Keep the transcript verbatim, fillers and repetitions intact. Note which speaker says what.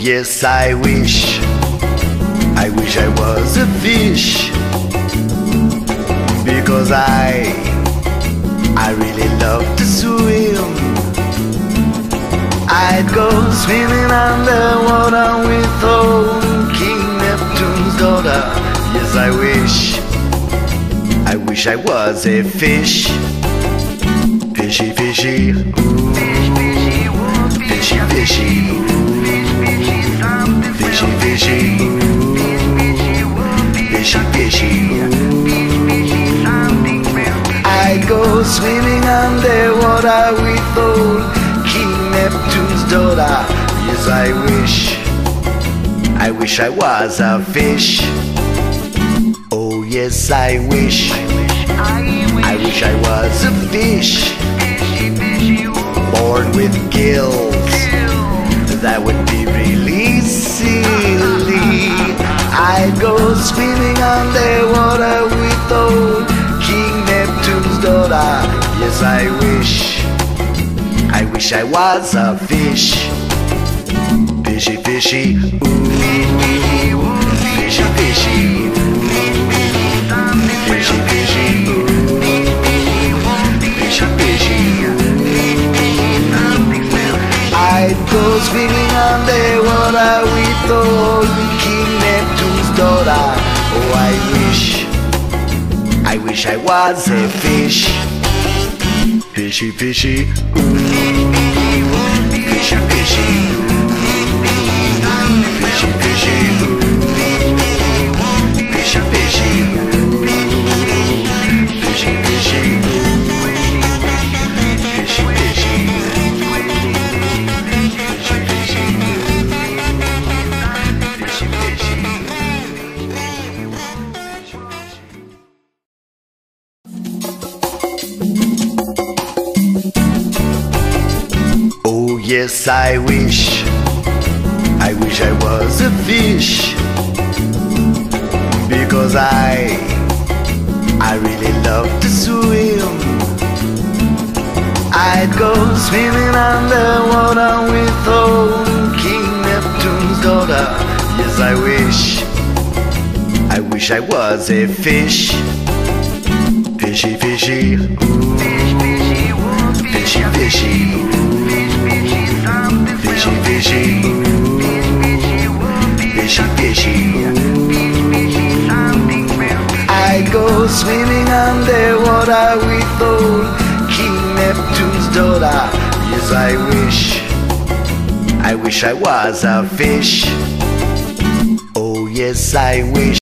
Speaker 1: yes, I wish, I wish I was a fish, because I, I really love to swim. I'd go swimming underwater with old King Neptune's daughter. Yes, I wish, I wish I was a fish. Fishy, fishy, ooh. Fishy, fishy, ooh. Fishy, fishy, ooh. Fishy, fishy, ooh. I go swimming underwater with old King Neptune's daughter. Yes, I wish, I wish I was a fish. Oh yes, I wish, I wish I was a fish, born with gills. That would be really silly. I'd go swimming underwater with old King Neptune's daughter. Yes, I wish, I wish I was a fish. Fishy, fishy, ooh. Fishy, fishy, ooh. Fishy, fishy, ooh. Fishy, fishy, ooh. I'd go swimming underwater with old King Neptune's daughter. Oh, I wish, I wish I was a fish. Fishy, fishy, ooh. Fishy, fishy, ooh. Fishy, fishy, ooh. Fishy, fishy, ooh. Fishy, fishy, ooh. Fishy, fishy, oh yes, I wish, I wish I was a fish, because I, I really love to swim. I'd go swimming underwater with old King Neptune's daughter. Yes, I wish, I wish I was a fish. Fishy, fishy, ooh. Fishy, fishy, ooh. Fishy, fishy, ooh. Fishy, fishy, ooh. I'd go swimming underwater with old King Neptune's daughter. Yes, I wish, I wish I was a fish. Oh yes, I wish.